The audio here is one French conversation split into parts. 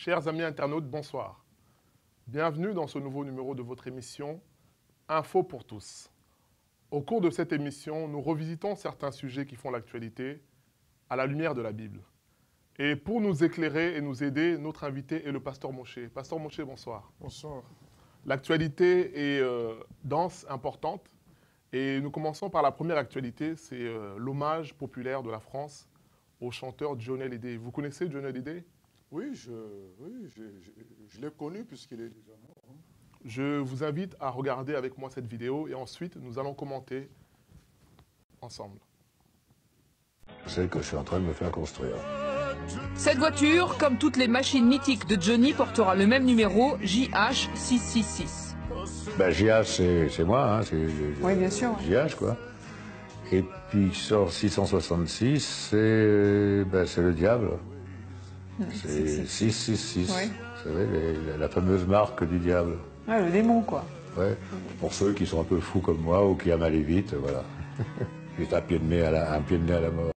Chers amis internautes, bonsoir. Bienvenue dans ce nouveau numéro de votre émission Info pour tous. Au cours de cette émission, nous revisitons certains sujets qui font l'actualité à la lumière de la Bible. Et pour nous éclairer et nous aider, notre invité est le pasteur Moshe. Pasteur Moshe, bonsoir. Bonsoir. L'actualité est dense, importante. Et nous commençons par la première actualité, c'est l'hommage populaire de la France au chanteur Johnny Hallyday. Vous connaissez Johnny Hallyday? Oui, je l'ai connu puisqu'il est déjà mort. Hein. Je vous invite à regarder avec moi cette vidéo et ensuite nous allons commenter ensemble. C'est que je suis en train de me faire construire. Cette voiture, comme toutes les machines mythiques de Johnny, portera le même numéro, JH666. Ben, JH, c'est moi, hein, Oui, bien sûr. JH, quoi. Et puis sort 666, c'est le diable. C'est 666. Oui. Vous savez, la fameuse marque du diable. Ouais, le démon, quoi. Ouais. Pour ceux qui sont un peu fous comme moi ou qui aiment aller vite, voilà. Juste un pied de nez à la mort.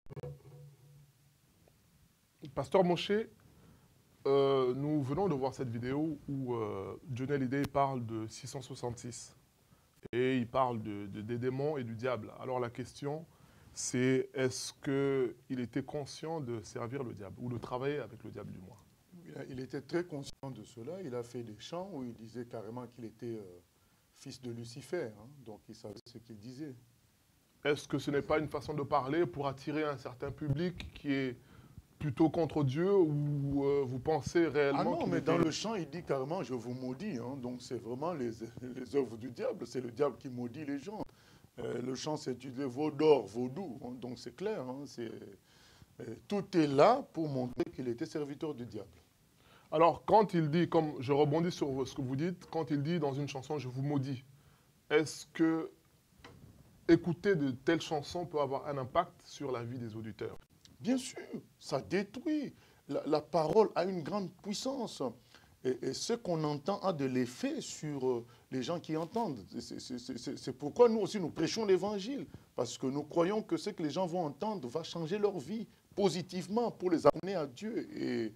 Pasteur Moshe, nous venons de voir cette vidéo où Johnny Hallyday parle de 666 et il parle des démons et du diable. Alors la question, c'est est-ce qu'il était conscient de servir le diable ou de travailler avec le diable du moins? Il était très conscient de cela. Il a fait des chants où il disait carrément qu'il était fils de Lucifer. Hein, donc il savait ce qu'il disait. Est-ce que ce n'est pas une façon de parler pour attirer un certain public qui est plutôt contre Dieu ou vous pensez réellement... Ah non, mais dans le chant, il dit carrément « je vous maudis hein. ». Donc c'est vraiment les œuvres du diable. C'est le diable qui maudit les gens. Le chant s'intitulait « Vaudor, Vaudou hein. ». Donc c'est clair. Hein, tout est là pour montrer qu'il était serviteur du diable. Alors, quand il dit, comme je rebondis sur ce que vous dites, quand il dit dans une chanson « je vous maudis », est-ce que écouter de telles chansons peut avoir un impact sur la vie des auditeurs? Bien sûr, ça détruit. La parole a une grande puissance. Et ce qu'on entend a de l'effet sur les gens qui entendent. C'est pourquoi nous aussi, nous prêchons l'évangile. Parce que nous croyons que ce que les gens vont entendre va changer leur vie positivement pour les amener à Dieu et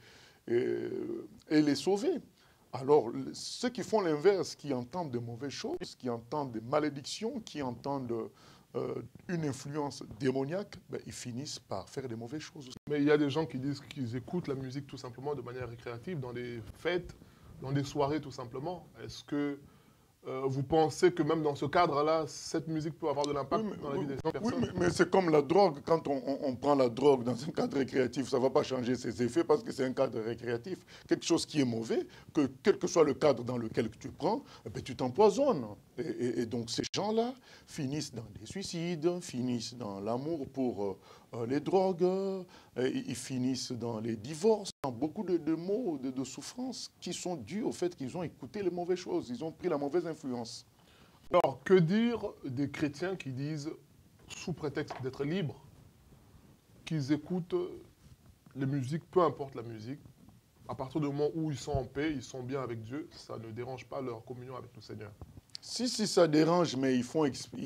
les sauver. Alors, ceux qui font l'inverse, qui entendent de mauvaises choses, qui entendent des malédictions, qui entendent une influence démoniaque, ben, ils finissent par faire des mauvaises choses. Mais il y a des gens qui disent qu'ils écoutent la musique tout simplement de manière récréative, dans des fêtes, dans des soirées tout simplement. Est-ce que vous pensez que même dans ce cadre-là, cette musique peut avoir de l'impact dans la vie des personnes? Oui, mais c'est comme la drogue. Quand on prend la drogue dans un cadre récréatif, ça ne va pas changer ses effets parce que c'est un cadre récréatif. Quelque chose qui est mauvais, que quel que soit le cadre dans lequel tu prends, eh bien, tu t'empoisonnes. Et donc ces gens-là finissent dans des suicides, finissent dans l'amour pour les drogues, ils finissent dans les divorces, dans beaucoup de maux, de souffrances qui sont dus au fait qu'ils ont écouté les mauvaises choses, ils ont pris la mauvaise influence. Alors, que dire des chrétiens qui disent, sous prétexte d'être libres, qu'ils écoutent les musiques, peu importe la musique, à partir du moment où ils sont en paix, ils sont bien avec Dieu, ça ne dérange pas leur communion avec le Seigneur? Si ça dérange, mais ils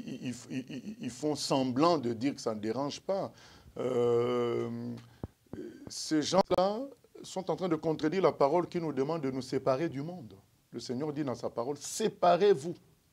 font semblant de dire que ça ne dérange pas. Ces gens-là sont en train de contredire la parole qui nous demande de nous séparer du monde. Le Seigneur dit dans sa parole, séparez-vous.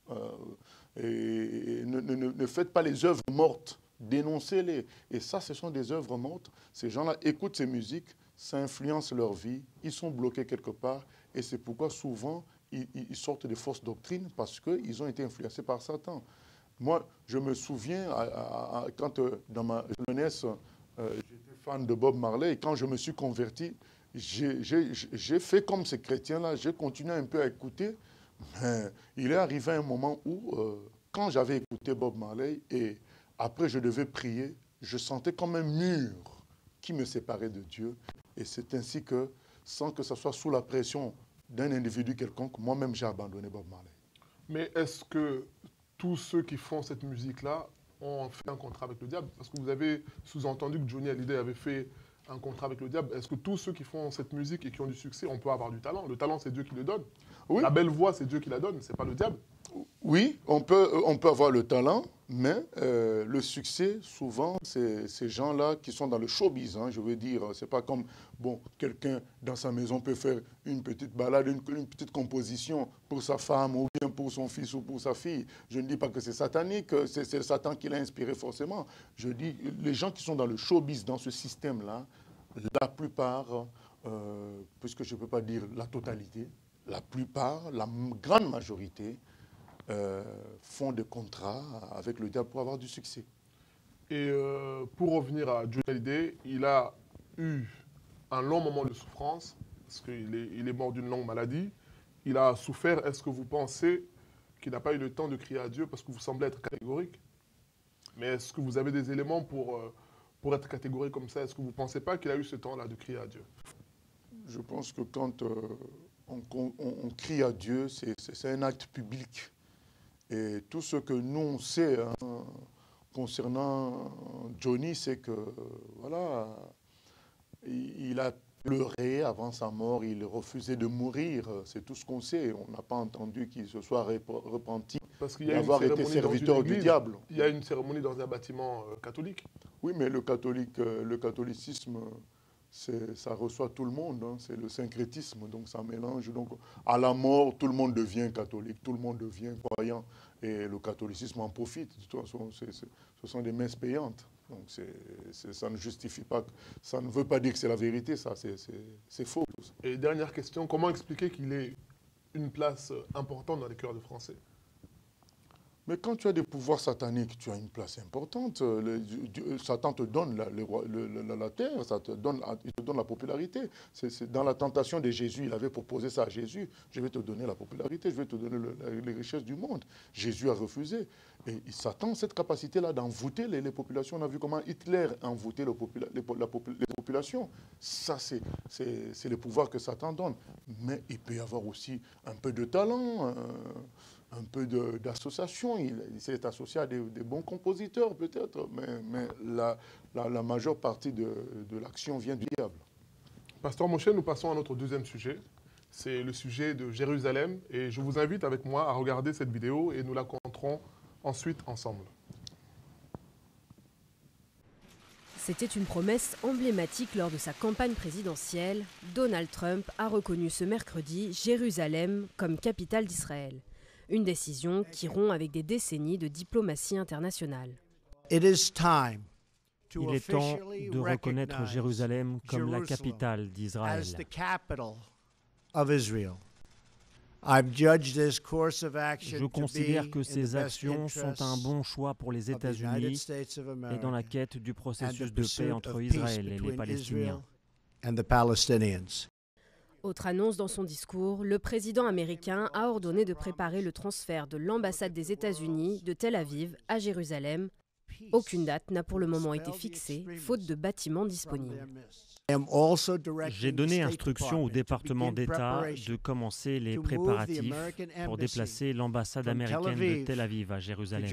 Et ne faites pas les œuvres mortes, dénoncez-les. Et ça, ce sont des œuvres mortes. Ces gens-là écoutent ces musiques, ça influence leur vie, ils sont bloqués quelque part. Et c'est pourquoi souvent, ils sortent de fausses doctrines parce qu'ils ont été influencés par Satan. Moi, je me souviens, quand dans ma jeunesse, j'étais fan de Bob Marley, et quand je me suis converti, j'ai fait comme ces chrétiens-là, j'ai continué un peu à écouter, mais il est arrivé un moment où, quand j'avais écouté Bob Marley, et après je devais prier, je sentais comme un mur qui me séparait de Dieu, et c'est ainsi que, sans que ce soit sous la pression d'un individu quelconque, moi-même j'ai abandonné Bob Marley. Mais est-ce que tous ceux qui font cette musique-là ont fait un contrat avec le diable? Parce que vous avez sous-entendu que Johnny Hallyday avait fait un contrat avec le diable. Est-ce que tous ceux qui font cette musique et qui ont du succès, on peut avoir du talent? Le talent, c'est Dieu qui le donne. Oui. La belle voix, c'est Dieu qui la donne, c'est pas le diable. Oui, on peut avoir le talent, mais le succès, souvent, c'est ces gens-là qui sont dans le showbiz. Hein, je veux dire, c'est pas comme, bon, quelqu'un dans sa maison peut faire une petite balade, une petite composition pour sa femme ou bien pour son fils ou pour sa fille. Je ne dis pas que c'est satanique, c'est Satan qui l'a inspiré forcément. Je dis, les gens qui sont dans le showbiz, dans ce système-là, la plupart, puisque je ne peux pas dire la totalité, la plupart, la grande majorité, font des contrats avec le diable pour avoir du succès. Et pour revenir à Johnny Hallyday, il a eu un long moment de souffrance, parce qu'il est mort d'une longue maladie. Il a souffert. Est-ce que vous pensez qu'il n'a pas eu le temps de crier à Dieu, parce que vous semblez être catégorique? Mais est-ce que vous avez des éléments pour être catégorique comme ça? Est-ce que vous ne pensez pas qu'il a eu ce temps-là de crier à Dieu? Je pense que quand on crie à Dieu, c'est un acte public. Et tout ce que nous, on sait concernant Johnny, c'est que, voilà, il a pleuré avant sa mort, il refusait de mourir. C'est tout ce qu'on sait. On n'a pas entendu qu'il se soit repenti d'avoir été serviteur du diable. Il y a une cérémonie dans un bâtiment catholique. Oui, mais le catholicisme, ça reçoit tout le monde, hein. C'est le syncrétisme, donc ça mélange. Donc, à la mort, tout le monde devient catholique, tout le monde devient croyant. Et le catholicisme en profite. De toute façon, ce sont des messes payantes. Donc ça ne justifie pas, ça ne veut pas dire que c'est la vérité, ça, c'est faux. Et dernière question, comment expliquer qu'il ait une place importante dans les cœurs des Français? Mais quand tu as des pouvoirs sataniques, tu as une place importante. Satan te donne la terre, il te donne la popularité. C'est dans la tentation de Jésus, il avait proposé ça à Jésus. Je vais te donner la popularité, je vais te donner les richesses du monde. Jésus a refusé. Et Satan a cette capacité-là d'envoûter les populations. On a vu comment Hitler a envoûté les populations. Ça, c'est le pouvoir que Satan donne. Mais il peut y avoir aussi un peu de talent, un peu d'association. Il s'est associé à des bons compositeurs, peut-être, mais la majeure partie de l'action vient du diable. Pasteur Moshe, nous passons à notre deuxième sujet. C'est le sujet de Jérusalem. Et je vous invite avec moi à regarder cette vidéo et nous la commenterons ensuite ensemble. C'était une promesse emblématique lors de sa campagne présidentielle. Donald Trump a reconnu ce mercredi Jérusalem comme capitale d'Israël. Une décision qui rompt avec des décennies de diplomatie internationale. Il est temps de reconnaître Jérusalem comme la capitale d'Israël. Je considère que ces actions sont un bon choix pour les États-Unis et dans la quête du processus de paix entre Israël et les Palestiniens. Autre annonce dans son discours, le président américain a ordonné de préparer le transfert de l'ambassade des États-Unis de Tel Aviv à Jérusalem. Aucune date n'a pour le moment été fixée, faute de bâtiments disponibles. J'ai donné instruction au département d'État de commencer les préparatifs pour déplacer l'ambassade américaine de Tel Aviv à Jérusalem.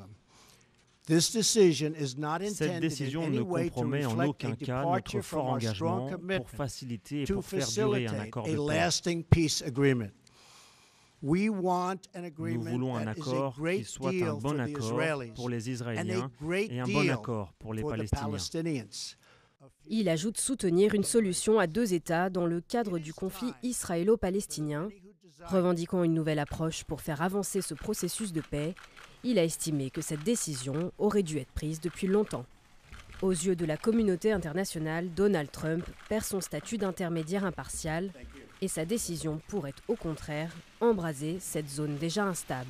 Cette décision ne compromet en aucun cas notre fort engagement pour faciliter et pour faire durer un accord de paix. Nous voulons un accord qui soit un bon accord pour les Israéliens et un bon accord pour les Palestiniens. Il ajoute soutenir une solution à deux États dans le cadre du conflit israélo-palestinien. Revendiquant une nouvelle approche pour faire avancer ce processus de paix, il a estimé que cette décision aurait dû être prise depuis longtemps. Aux yeux de la communauté internationale, Donald Trump perd son statut d'intermédiaire impartial et sa décision pourrait au contraire embraser cette zone déjà instable.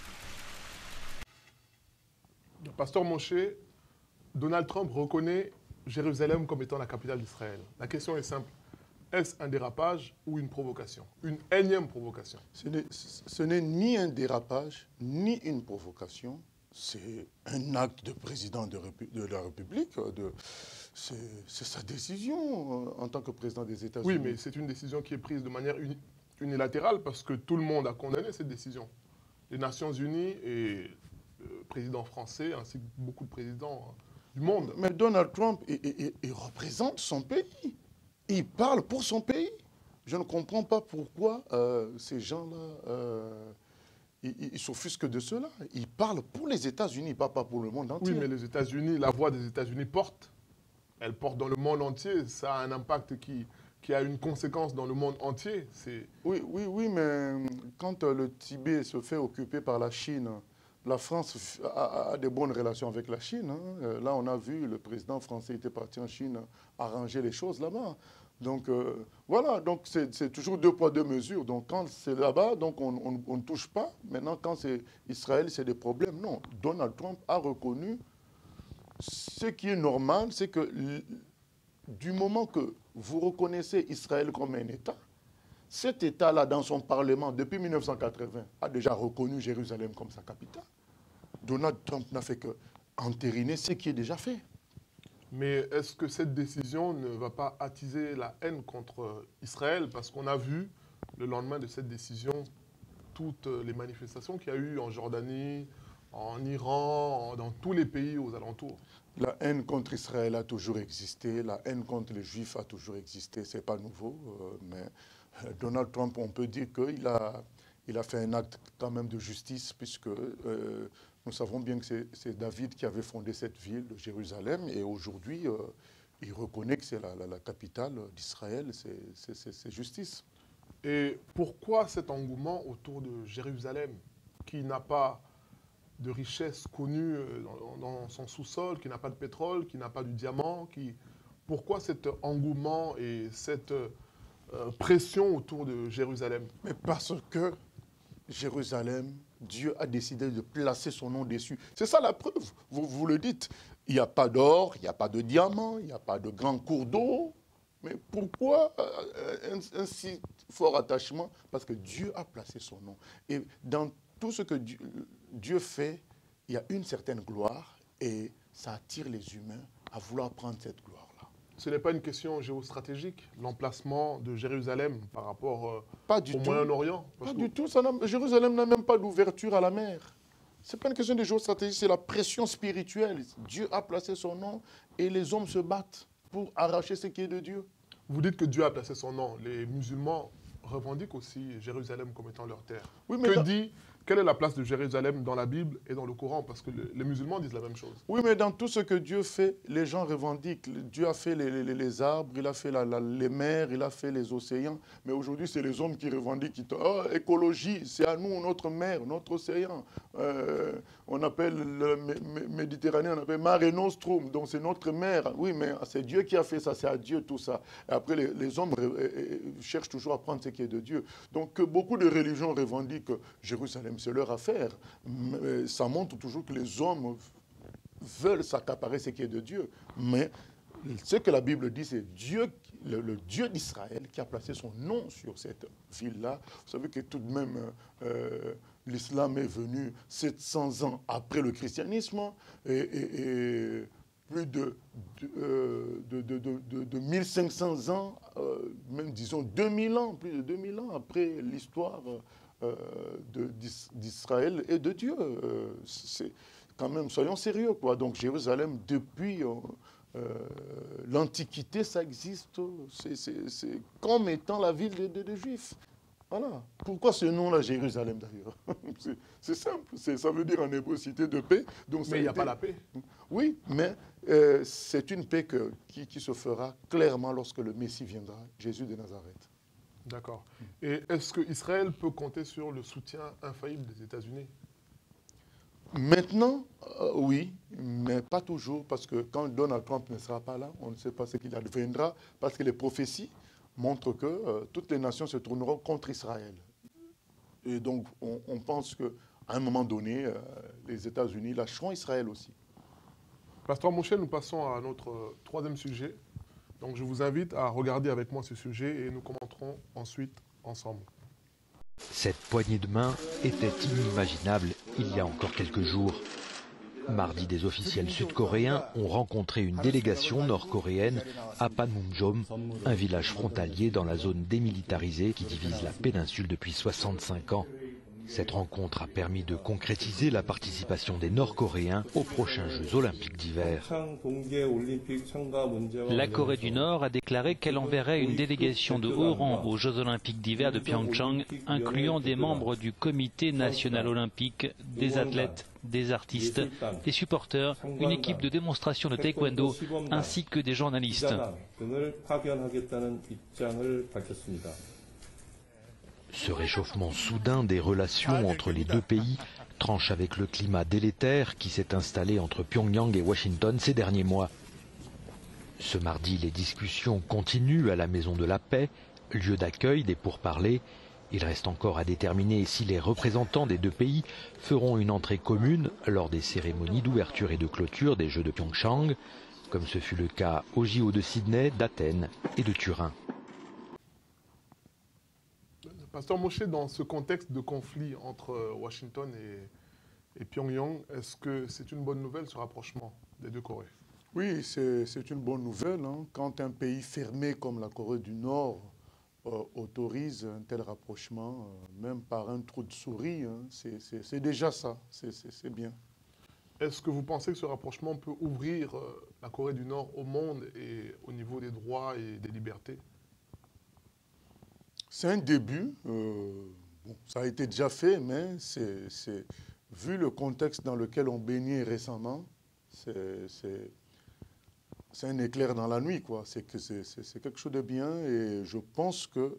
Pasteur Moshe, Donald Trump reconnaît Jérusalem comme étant la capitale d'Israël. La question est simple. Est-ce un dérapage ou une provocation? Une énième provocation? Ce n'est ni un dérapage, ni une provocation. C'est un acte de président de la République. C'est sa décision en tant que président des États-Unis. Oui, mais c'est une décision qui est prise de manière unilatérale parce que tout le monde a condamné cette décision. Les Nations Unies et le président français ainsi que beaucoup de présidents du monde. Mais Donald Trump, il représente son pays. Il parle pour son pays. Je ne comprends pas pourquoi ces gens-là, il s'offusque de cela. Il parle pour les États-Unis, pas pour le monde entier. Oui, mais les États-Unis, la voix des États-Unis porte. Elle porte dans le monde entier. Ça a un impact qui a une conséquence dans le monde entier. Oui, mais quand le Tibet se fait occuper par la Chine, la France a des bonnes relations avec la Chine. Hein. Là, on a vu, le président français était parti en Chine arranger les choses là-bas. Donc, voilà, donc c'est toujours 2 poids 2 mesures. Donc, quand c'est là-bas, donc on ne touche pas. Maintenant, quand c'est Israël, c'est des problèmes. Non, Donald Trump a reconnu ce qui est normal, c'est que du moment que vous reconnaissez Israël comme un État, cet État-là, dans son Parlement, depuis 1980, a déjà reconnu Jérusalem comme sa capitale. Donald Trump n'a fait que entériner ce qui est déjà fait. Mais est-ce que cette décision ne va pas attiser la haine contre Israël? Parce qu'on a vu, le lendemain de cette décision, toutes les manifestations qu'il y a eu en Jordanie, en Iran, dans tous les pays aux alentours. La haine contre Israël a toujours existé, la haine contre les Juifs a toujours existé, ce n'est pas nouveau. Mais Donald Trump, on peut dire qu'il a fait un acte quand même de justice, puisque nous savons bien que c'est David qui avait fondé cette ville de Jérusalem, et aujourd'hui, il reconnaît que c'est la capitale d'Israël, c'est justice. Et pourquoi cet engouement autour de Jérusalem, qui n'a pas de richesse connue dans son sous-sol, qui n'a pas de pétrole, qui n'a pas du diamant, pourquoi cet engouement et cette pression autour de Jérusalem? Mais parce que Jérusalem, Dieu a décidé de placer son nom dessus. C'est ça la preuve, vous le dites. Il n'y a pas d'or, il n'y a pas de diamant, il n'y a pas de grands cours d'eau. Mais pourquoi un si fort attachement? Parce que Dieu a placé son nom. Et dans tout ce que Dieu fait, il y a une certaine gloire et ça attire les humains à vouloir prendre cette gloire-là. Ce n'est pas une question géostratégique, l'emplacement de Jérusalem par rapport au Moyen-Orient? Pas du tout. Jérusalem n'a même pas d'ouverture à la mer. Ce n'est pas une question de géostratégie, c'est la pression spirituelle. Dieu a placé son nom et les hommes se battent pour arracher ce qui est de Dieu. Vous dites que Dieu a placé son nom. Les musulmans revendiquent aussi Jérusalem comme étant leur terre. Oui, mais quelle est la place de Jérusalem dans la Bible et dans le Coran? Parce que les musulmans disent la même chose. Oui, mais dans tout ce que Dieu fait, les gens revendiquent. Dieu a fait les arbres, il a fait les mers, il a fait les océans. Mais aujourd'hui, c'est les hommes qui revendiquent. Oh, écologie, c'est à nous, notre mer, notre océan. On appelle la Méditerranée, on appelle Mare Nostrum, donc c'est notre mer. Oui, mais c'est Dieu qui a fait ça, c'est à Dieu tout ça. Et après, les hommes cherchent toujours à prendre ce qui est de Dieu. Donc, beaucoup de religions revendiquent Jérusalem. C'est leur affaire. Mais ça montre toujours que les hommes veulent s'accaparer ce qui est de Dieu. Mais ce que la Bible dit, c'est Dieu, le Dieu d'Israël qui a placé son nom sur cette ville-là. Vous savez que tout de même, l'islam est venu 700 ans après le christianisme et plus de 1500 ans, même disons 2000 ans, plus de 2000 ans après l'histoire d'Israël et de Dieu. C'est quand même, soyons sérieux, quoi. Donc Jérusalem, depuis l'Antiquité, ça existe. C'est comme étant la ville des Juifs. Voilà. Pourquoi ce nom-là, Jérusalem, d'ailleurs? C'est simple. Ça veut dire en hébreu cité de paix. Donc, mais il n'y a pas la paix. Oui, mais c'est une paix qui se fera clairement lorsque le Messie viendra, Jésus de Nazareth. D'accord. Et est-ce qu'Israël peut compter sur le soutien infaillible des États-Unis? Maintenant, oui, mais pas toujours, parce que quand Donald Trump ne sera pas là, on ne sait pas ce qu'il adviendra, parce que les prophéties montrent que toutes les nations se tourneront contre Israël. Et donc, on pense qu'à un moment donné, les États-Unis lâcheront Israël aussi. Pasteur Moshe, nous passons à notre troisième sujet. Donc, je vous invite à regarder avec moi ce sujet et nous commenterons ensuite ensemble. Cette poignée de main était inimaginable il y a encore quelques jours. Mardi, des officiels sud-coréens ont rencontré une délégation nord-coréenne à Panmunjom, un village frontalier dans la zone démilitarisée qui divise la péninsule depuis 65 ans. Cette rencontre a permis de concrétiser la participation des Nord-Coréens aux prochains Jeux olympiques d'hiver. La Corée du Nord a déclaré qu'elle enverrait une délégation de haut rang aux Jeux olympiques d'hiver de Pyeongchang, incluant des membres du comité national olympique, des athlètes, des artistes, des supporters, une équipe de démonstration de taekwondo, ainsi que des journalistes. Ce réchauffement soudain des relations entre les deux pays tranche avec le climat délétère qui s'est installé entre Pyongyang et Washington ces derniers mois. Ce mardi, les discussions continuent à la Maison de la Paix, lieu d'accueil des pourparlers. Il reste encore à déterminer si les représentants des deux pays feront une entrée commune lors des cérémonies d'ouverture et de clôture des Jeux de Pyeongchang, comme ce fut le cas aux JO de Sydney, d'Athènes et de Turin. Pasteur Moshe, dans ce contexte de conflit entre Washington et Pyongyang, est-ce que c'est une bonne nouvelle ce rapprochement des deux Corées? Oui, c'est une bonne nouvelle. Hein. Quand un pays fermé comme la Corée du Nord autorise un tel rapprochement, même par un trou de souris, hein, c'est déjà ça, c'est bien. Est-ce que vous pensez que ce rapprochement peut ouvrir la Corée du Nord au monde et au niveau des droits et des libertés? C'est un début. Bon, ça a été déjà fait, mais vu le contexte dans lequel on baignait récemment, c'est un éclair dans la nuit, quoi. C'est quelque chose de bien et je pense que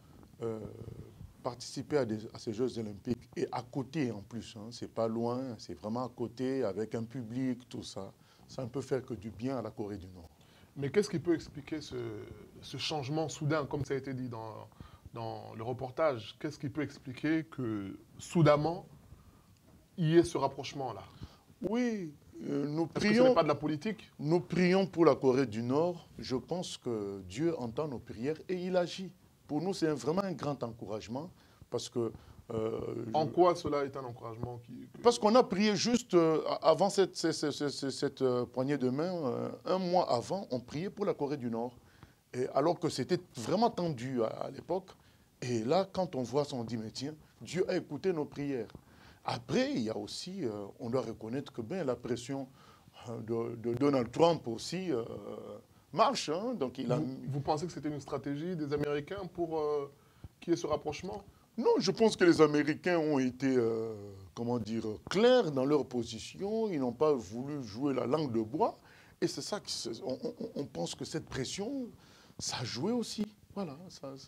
participer à ces Jeux olympiques et à côté en plus, hein, c'est pas loin, c'est vraiment à côté avec un public, tout ça, ça ne peut faire que du bien à la Corée du Nord. Mais qu'est-ce qui peut expliquer ce changement soudain, comme ça a été dit dans le reportage? Qu'est-ce qui peut expliquer que soudainement, il y ait ce rapprochement-là? Oui, nous prions. Est-ce que ce n'est pas de la politique? Nous prions pour la Corée du Nord. Je pense que Dieu entend nos prières et il agit. Pour nous, c'est vraiment un grand encouragement parce que... en quoi cela est un encouragement Parce qu'on a prié juste avant cette poignée de main, un mois avant, on priait pour la Corée du Nord. Et alors que c'était vraiment tendu à l'époque. Et là, quand on voit ça, on dit, mais tiens, Dieu a écouté nos prières. Après, il y a aussi, on doit reconnaître que ben, la pression de Donald Trump aussi marche. Hein, donc vous pensez que c'était une stratégie des Américains pour qu'il y ait ce rapprochement? Non, je pense que les Américains ont été, comment dire, clairs dans leur position. Ils n'ont pas voulu jouer la langue de bois. Et c'est ça qu'on pense que cette pression, ça a joué aussi. Voilà.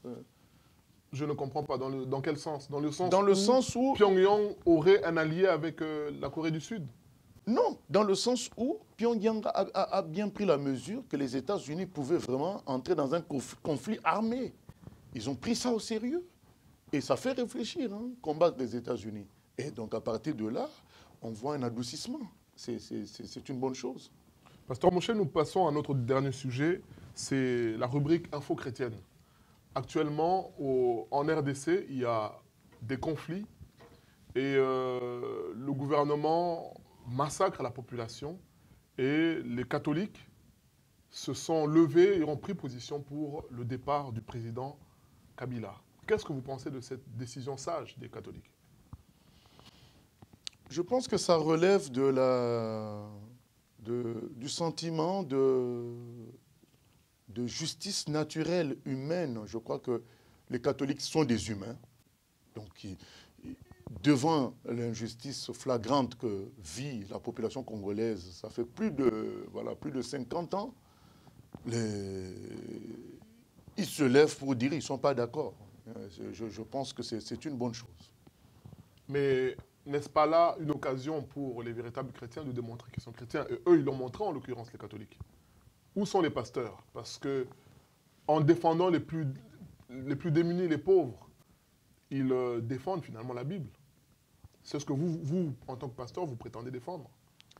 Je ne comprends pas. Dans quel sens? Dans le sens où Pyongyang aurait un allié avec la Corée du Sud? Non, dans le sens où Pyongyang a bien pris la mesure que les États-Unis pouvaient vraiment entrer dans un conflit armé. Ils ont pris ça au sérieux. Et ça fait réfléchir, hein, combattre les États-Unis. Et donc à partir de là, on voit un adoucissement. C'est une bonne chose. Pasteur Moshe, nous passons à notre dernier sujet. C'est la rubrique Info chrétienne. Actuellement, en RDC, il y a des conflits et le gouvernement massacre la population et les catholiques se sont levés et ont pris position pour le départ du président Kabila. Qu'est-ce que vous pensez de cette décision sage des catholiques? Je pense que ça relève du sentiment de justice naturelle humaine. Je crois que les catholiques sont des humains. Donc, devant l'injustice flagrante que vit la population congolaise, ça fait plus de 50 ans, ils se lèvent pour dire qu'ils ne sont pas d'accord. Je pense que c'est une bonne chose. Mais n'est-ce pas là une occasion pour les véritables chrétiens de démontrer qu'ils sont chrétiens? Et eux, ils l'ont montré, en l'occurrence, les catholiques. Où sont les pasteurs? Parce que en défendant les plus démunis, les pauvres, ils défendent finalement la Bible. C'est ce que vous, en tant que pasteur, vous prétendez défendre.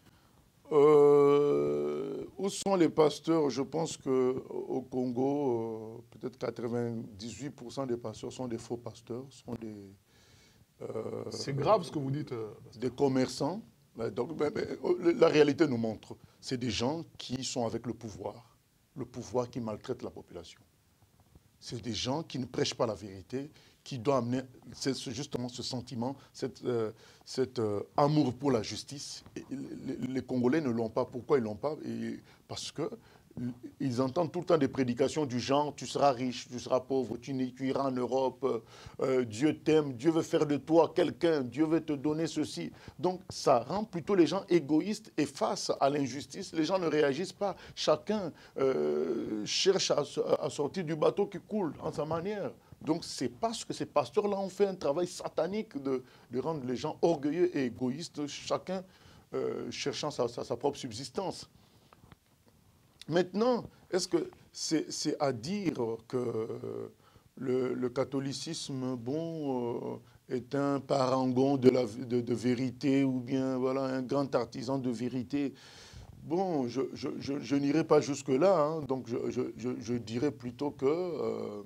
Où sont les pasteurs? Je pense qu'au Congo, peut-être 98% des pasteurs sont des faux pasteurs, sont des... c'est grave ce que vous dites. Des commerçants. Donc, la réalité nous montre, c'est des gens qui sont avec le pouvoir qui maltraite la population. C'est des gens qui ne prêchent pas la vérité, qui doivent amener justement ce sentiment, cet amour pour la justice. Et les Congolais ne l'ont pas. Pourquoi ils ne l'ont pas? Parce qu'ils entendent tout le temps des prédications du genre « tu seras riche, tu seras pauvre, tu iras en Europe, Dieu t'aime, Dieu veut faire de toi quelqu'un, Dieu veut te donner ceci ». Donc ça rend plutôt les gens égoïstes et face à l'injustice, les gens ne réagissent pas. Chacun cherche à sortir du bateau qui coule en sa manière. Donc c'est parce que ces pasteurs-là ont fait un travail satanique de rendre les gens orgueilleux et égoïstes, chacun cherchant sa propre subsistance. Maintenant, est-ce que c'est à dire que le catholicisme, bon, est un parangon de vérité ou bien voilà, un grand artisan de vérité? Bon, je n'irai pas jusque-là, hein, donc je dirais plutôt que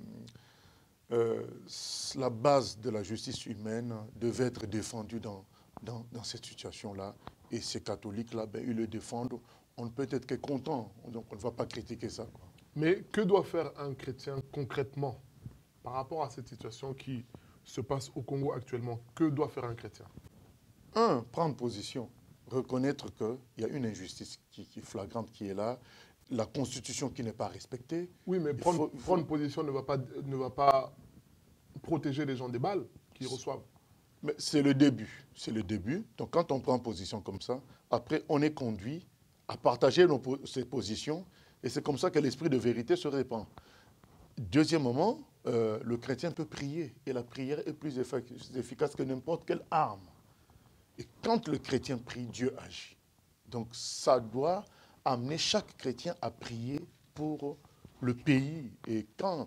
la base de la justice humaine devait être défendue dans cette situation-là. Et ces catholiques-là, ben, ils le défendent. On ne peut être que content, donc on ne va pas critiquer ça, quoi. Mais que doit faire un chrétien concrètement par rapport à cette situation qui se passe au Congo actuellement? Que doit faire un chrétien? Un, prendre position, reconnaître qu'il y a une injustice qui est flagrante, qui est là, la Constitution qui n'est pas respectée. Oui, mais prendre position ne va pas protéger les gens des balles qu'ils reçoivent. Mais c'est le début, c'est le début. Donc quand on prend position comme ça, après on est conduit à partager ces positions et c'est comme ça que l'esprit de vérité se répand. Deuxièmement, le chrétien peut prier et la prière est plus efficace que n'importe quelle arme. Et quand le chrétien prie, Dieu agit. Donc ça doit amener chaque chrétien à prier pour le pays. Et quand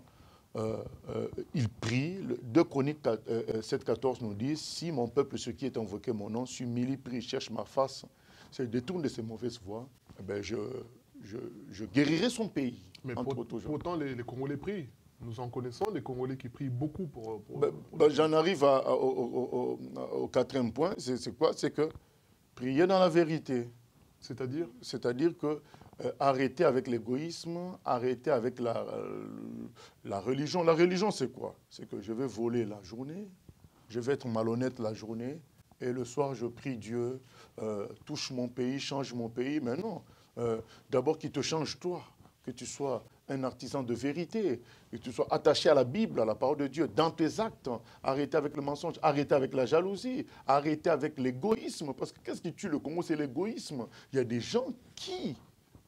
il prie, 2 Chroniques 7,14 nous dit « Si mon peuple, ce qui est invoqué mon nom, s'humilie, prie, cherche ma face, se détourne de ses mauvaises voies, eh bien je guérirai son pays. » Mais pourtant, les Congolais prient. Nous en connaissons des Congolais qui prient beaucoup pour j'en arrive au 4e point. C'est quoi? C'est que prier dans la vérité. C'est-à-dire? C'est-à-dire que arrêter avec l'égoïsme, arrêter avec la religion. La religion, c'est quoi? C'est que je vais voler la journée, je vais être malhonnête la journée, et le soir, je prie Dieu, touche mon pays, change mon pays. Mais non, d'abord qu'il te change toi, que tu sois un artisan de vérité, que tu sois attaché à la Bible, à la parole de Dieu, dans tes actes. Arrêtez avec le mensonge, arrêtez avec la jalousie, arrêtez avec l'égoïsme. Parce que qu'est-ce qui tue le Congo? C'est l'égoïsme. Il y a des gens qui,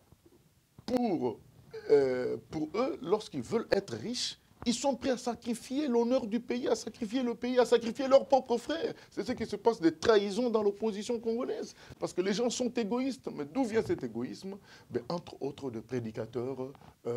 pour eux, lorsqu'ils veulent être riches, ils sont prêts à sacrifier l'honneur du pays, à sacrifier le pays, à sacrifier leurs propres frères. C'est ce qui se passe, des trahisons dans l'opposition congolaise. Parce que les gens sont égoïstes. Mais d'où vient cet égoïsme? Ben, entre autres, de prédicateurs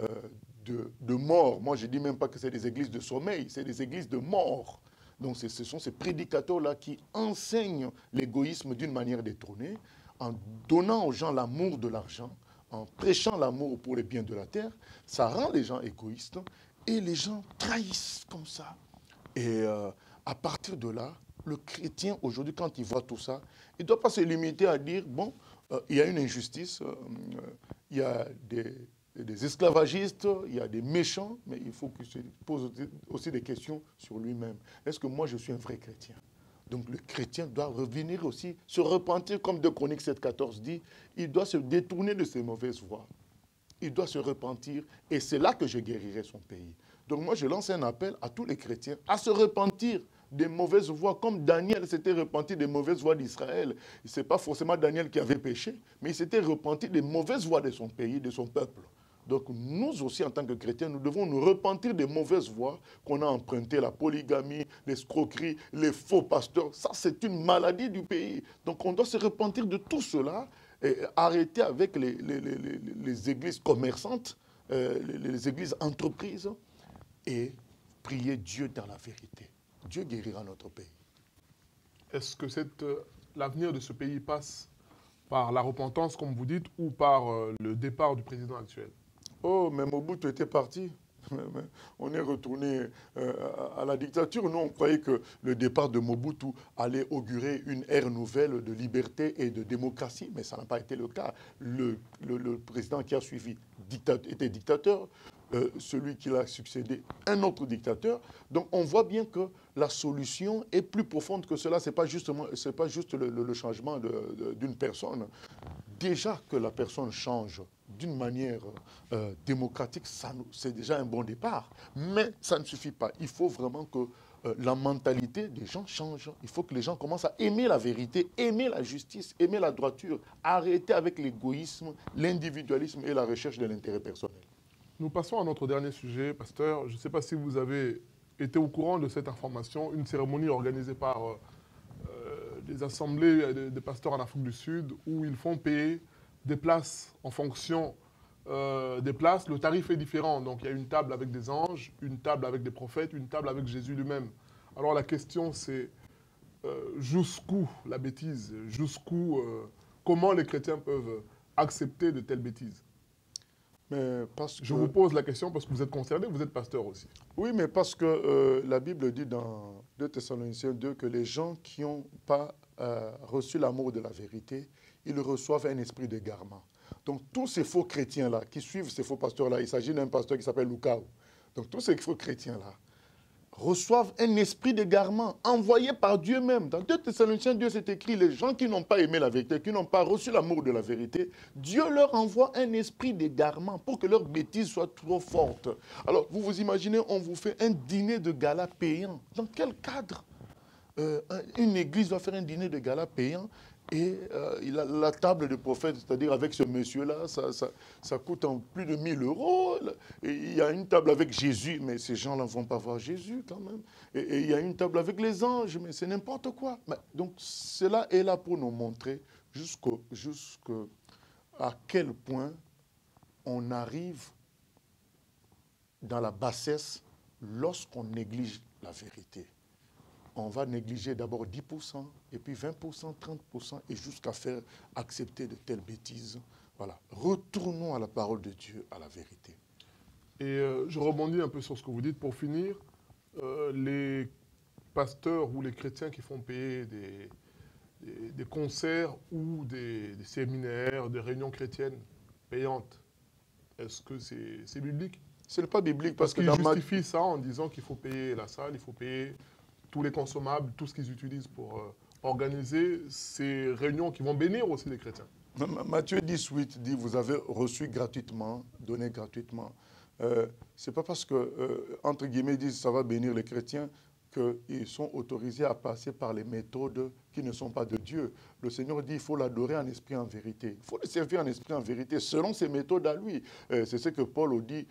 de mort. Moi, je ne dis même pas que c'est des églises de sommeil, c'est des églises de mort. Donc ce sont ces prédicateurs-là qui enseignent l'égoïsme d'une manière détournée, en donnant aux gens l'amour de l'argent, en prêchant l'amour pour les biens de la terre. Ça rend les gens égoïstes. Et les gens trahissent comme ça. Et à partir de là, le chrétien, aujourd'hui, quand il voit tout ça, il ne doit pas se limiter à dire, bon, il y a une injustice, il y a des esclavagistes, il y a des méchants, mais il faut qu'il se pose aussi des questions sur lui-même. Est-ce que moi, je suis un vrai chrétien? Donc le chrétien doit revenir aussi, se repentir, comme 2 Chroniques 7,14 dit, il doit se détourner de ses mauvaises voies. Il doit se repentir et c'est là que je guérirai son pays. Donc moi, je lance un appel à tous les chrétiens à se repentir des mauvaises voies, comme Daniel s'était repenti des mauvaises voies d'Israël. Ce n'est pas forcément Daniel qui avait péché, mais il s'était repenti des mauvaises voies de son pays, de son peuple. Donc nous aussi, en tant que chrétiens, nous devons nous repentir des mauvaises voies qu'on a empruntées, la polygamie, l'escroquerie, les faux pasteurs. Ça, c'est une maladie du pays. Donc on doit se repentir de tout cela et arrêter avec les églises commerçantes, les églises entreprises, et prier Dieu dans la vérité. Dieu guérira notre pays. Est-ce que l'avenir de ce pays passe par la repentance, comme vous dites, ou par le départ du président actuel? Oh, mais Mobutu était parti. On est retourné à la dictature. Nous, on croyait que le départ de Mobutu allait augurer une ère nouvelle de liberté et de démocratie, mais ça n'a pas été le cas. Le président qui a suivi, était dictateur, celui qui l'a succédé, un autre dictateur. Donc on voit bien que la solution est plus profonde que cela. Ce n'est pas juste le changement d'une personne. Déjà que la personne change d'une manière démocratique, c'est déjà un bon départ. Mais ça ne suffit pas. Il faut vraiment que la mentalité des gens change. Il faut que les gens commencent à aimer la vérité, aimer la justice, aimer la droiture, arrêter avec l'égoïsme, l'individualisme et la recherche de l'intérêt personnel. Nous passons à notre dernier sujet, pasteur. Je ne sais pas si vous avez été au courant de cette information, une cérémonie organisée par des assemblées de pasteurs en Afrique du Sud où ils font payer des places en fonction des places. Le tarif est différent. Donc il y a une table avec des anges, une table avec des prophètes, une table avec Jésus lui-même. Alors la question c'est jusqu'où la bêtise, comment les chrétiens peuvent accepter de telles bêtises? Mais je vous pose la question parce que vous êtes concerné, vous êtes pasteur aussi. Oui, mais parce que la Bible dit dans 2 Thessaloniciens 2 que les gens qui n'ont pas reçu l'amour de la vérité, ils reçoivent un esprit d'égarement. Donc tous ces faux chrétiens-là qui suivent ces faux pasteurs-là, il s'agit d'un pasteur qui s'appelle Lucao. Donc tous ces faux chrétiens-là reçoivent un esprit d'égarement envoyé par Dieu même. Dans 2 Thessaloniciens 2, c'est écrit, les gens qui n'ont pas aimé la vérité, qui n'ont pas reçu l'amour de la vérité, Dieu leur envoie un esprit d'égarement pour que leur bêtise soit trop forte. Alors, vous vous imaginez, on vous fait un dîner de gala payant. Dans quel cadre une église va faire un dîner de gala payant et la table de prophète, c'est-à-dire avec ce monsieur-là, ça coûte plus de 1 000 €. Et il y a une table avec Jésus, mais ces gens-là ne vont pas voir Jésus quand même. Et il y a une table avec les anges, mais c'est n'importe quoi. Donc cela est là pour nous montrer jusqu'à quel point on arrive dans la bassesse lorsqu'on néglige la vérité. On va négliger d'abord 10%, et puis 20%, 30%, et jusqu'à faire accepter de telles bêtises. Voilà. Retournons à la parole de Dieu, à la vérité. Et je rebondis un peu sur ce que vous dites. Pour finir, les pasteurs ou les chrétiens qui font payer des concerts ou des séminaires, des réunions chrétiennes payantes, est-ce que c'est biblique? Ce n'est pas biblique parce qu'ils justifient ça en disant qu'il faut payer la salle, il faut payer tous les consommables, tout ce qu'ils utilisent pour organiser ces réunions qui vont bénir aussi les chrétiens. Matthieu 18 dit, vous avez reçu gratuitement, donné gratuitement. Ce n'est pas parce que, entre guillemets, disent ça va bénir les chrétiens qu'ils sont autorisés à passer par les méthodes qui ne sont pas de Dieu. Le Seigneur dit qu'il faut l'adorer en esprit en vérité. Il faut le servir en esprit en vérité, selon ses méthodes à lui. C'est ce que Paul dit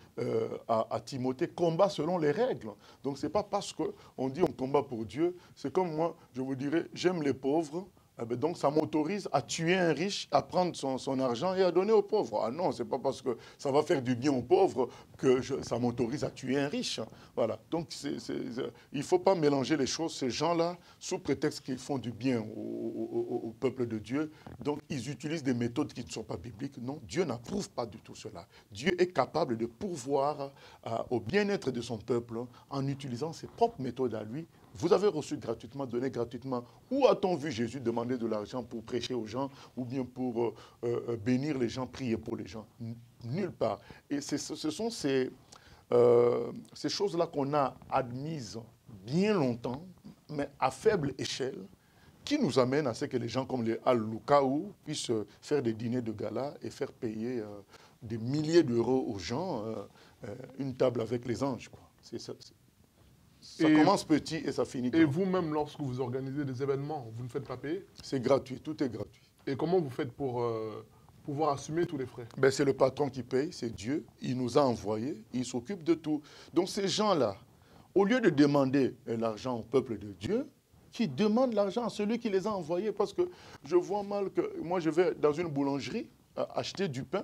à Timothée, combat selon les règles. Donc ce n'est pas parce qu'on dit on combat pour Dieu, c'est comme moi, je vous dirais, j'aime les pauvres, donc ça m'autorise à tuer un riche, à prendre son argent et à donner aux pauvres. Ah non, ce n'est pas parce que ça va faire du bien aux pauvres que ça m'autorise à tuer un riche. Voilà. Donc il ne faut pas mélanger les choses. Ces gens-là, sous prétexte qu'ils font du bien au peuple de Dieu, donc ils utilisent des méthodes qui ne sont pas bibliques. Non, Dieu n'approuve pas du tout cela. Dieu est capable de pourvoir au bien-être de son peuple en utilisant ses propres méthodes à lui. Vous avez reçu gratuitement, donné gratuitement. Où a-t-on vu Jésus demander de l'argent pour prêcher aux gens ou bien pour bénir les gens, prier pour les gens? Nulle part. Et ce sont ces choses-là qu'on a admises bien longtemps, mais à faible échelle, qui nous amènent à ce que les gens comme les Al-Lukaou puissent faire des dîners de gala et faire payer des milliers d'euros aux gens une table avec les anges, quoi. C'est ça. Ça commence petit et ça finit grand. Et vous-même, lorsque vous organisez des événements, vous ne faites pas payer? C'est gratuit, tout est gratuit. Et comment vous faites pour pouvoir assumer tous les frais? C'est le patron qui paye, c'est Dieu. Il nous a envoyés, il s'occupe de tout. Donc ces gens-là, au lieu de demander l'argent au peuple de Dieu, qui demandent l'argent à celui qui les a envoyés, parce que je vois mal que moi je vais dans une boulangerie acheter du pain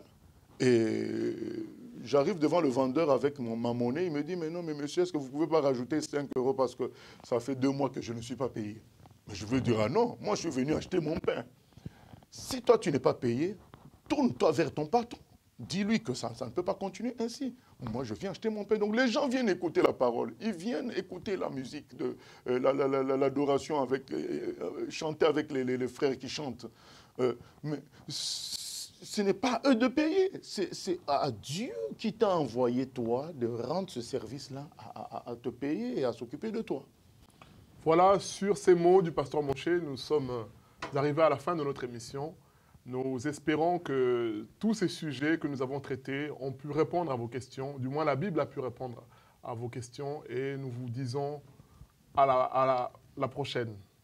et j'arrive devant le vendeur avec ma monnaie, il me dit, mais non, mais monsieur, est-ce que vous ne pouvez pas rajouter 5 € parce que ça fait 2 mois que je ne suis pas payé? Mais je veux dire, ah non, moi je suis venu acheter mon pain. Si toi tu n'es pas payé, tourne-toi vers ton patron. Dis-lui que ça ne peut pas continuer ainsi. Moi, je viens acheter mon pain. Donc, les gens viennent écouter la parole. Ils viennent écouter la musique, l'adoration, chanter avec les frères qui chantent. Mais ce n'est pas à eux de payer. C'est à Dieu qui t'a envoyé, toi, de rendre ce service-là, à te payer et à s'occuper de toi. Voilà, sur ces mots du pasteur Moshe, nous sommes arrivés à la fin de notre émission. Nous espérons que tous ces sujets que nous avons traités ont pu répondre à vos questions. Du moins, la Bible a pu répondre à vos questions. Et nous vous disons à la prochaine.